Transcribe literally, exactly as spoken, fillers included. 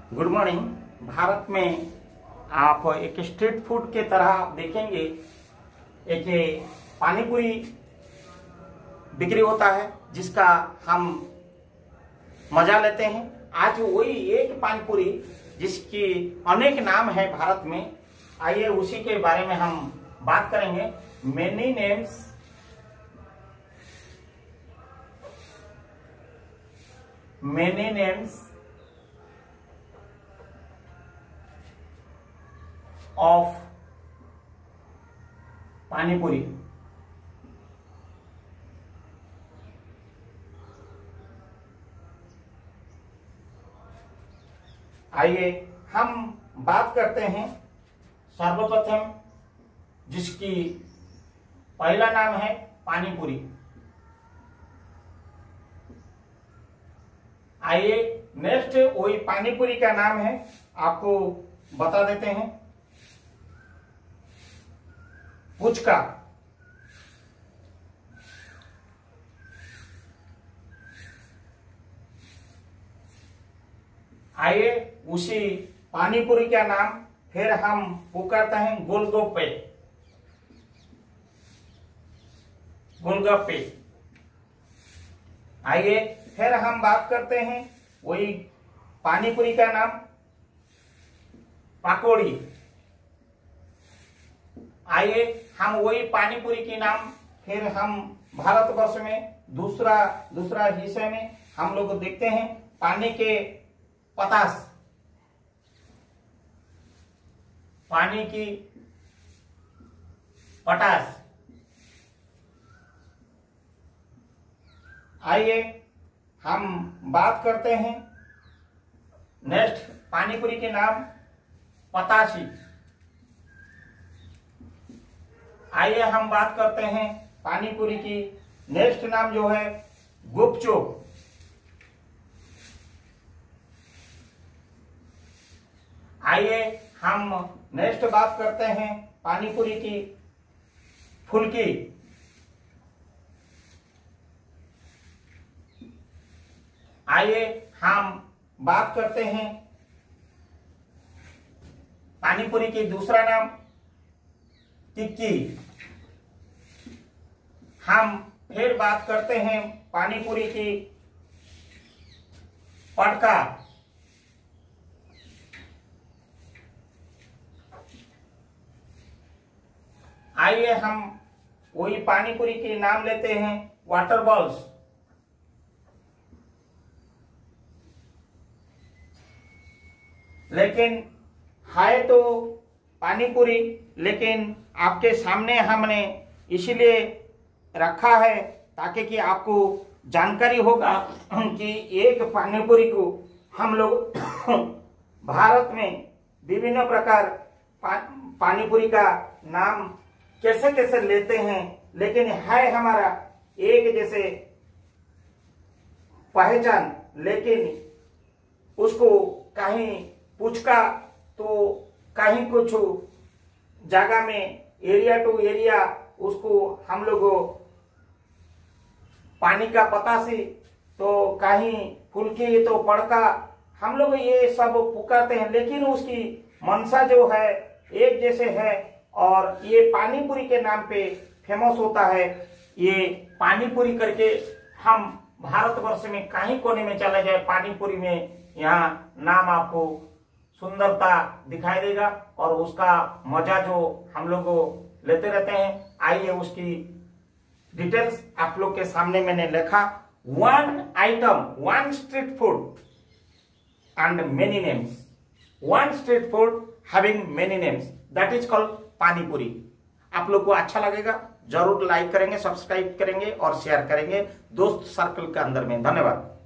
Good morning. Bharat में आप एक स्ट्रीट फूड के तरह आप देखेंगे, एक पानी पूरी बिक्री होता है जिसका हम मजा लेते हैं। आज वही एक पानी पूरी जिसकी अनेक नाम है भारत में, आइए उसी के बारे में हम बात करेंगे। Many names many names of pani puri. आइए हम बात करते हैं सर्वप्रथम जिसकी पहला नाम है पानी पूरी। आइए नेक्स्ट वही पानी पूरी का नाम है, आपको बता देते हैं, पुचका। आइए उसी पानी पूरी का नाम फिर हम पुकारते हैं गोलगप्पे। गोलगप्पे। आइए फिर हम बात करते हैं वही पानी पूरी का नाम पकौड़ी। आइए हम वही पानी पूरी के नाम फिर हम भारतवर्ष में दूसरा दूसरा हिस्से में हम लोग देखते हैं पानी के पतास। पानी की पटास। आइए हम बात करते हैं नेक्स्ट पानी पूरी के नाम पतासी। आइए हम बात करते हैं पानी पूरी की नेक्स्ट नाम जो है गुपचुप। आइए हम नेक्स्ट बात करते हैं पानी पूरी की फुल्की। आइए हम बात करते हैं पानी पूरी की दूसरा नाम टिक्की। हम फिर बात करते हैं पानी पूरी की पटका। आइए हम वही पानी पूरी के नाम लेते हैं वाटर बॉल्स। लेकिन है तो पानी पूरी, लेकिन आपके सामने हमने इसलिए रखा है ताकि कि आपको जानकारी होगा कि एक पानी पूरी को हम लोग भारत में विभिन्न प्रकार पा, पानी पूरी का नाम कैसे कैसे लेते हैं, लेकिन है हमारा एक जैसे पहचान। लेकिन उसको कहीं पुचका तो कहीं कुछ जगह में एरिया टू एरिया उसको हम लोग पानी का पतासी, तो कहीं फुल्की तो पड़का, हम लोग ये सब पुकारते हैं। लेकिन उसकी मंशा जो है एक जैसे है और ये पानी पूरी के नाम पे फेमस होता है। ये पानी पूरी करके हम भारतवर्ष में कहीं कोने में चले जाए, पानी पूरी में यहाँ नाम आपको सुंदरता दिखाई देगा और उसका मजा जो हम लोग लेते रहते हैं। आइए उसकी डिटेल्स आप लोग के सामने मैंने लिखा। One item, one street food and many names. One street food having many names, that is called pani puri. आप लोग को अच्छा लगेगा, जरूर लाइक करेंगे, सब्सक्राइब करेंगे और शेयर करेंगे दोस्त सर्कल के अंदर में। धन्यवाद।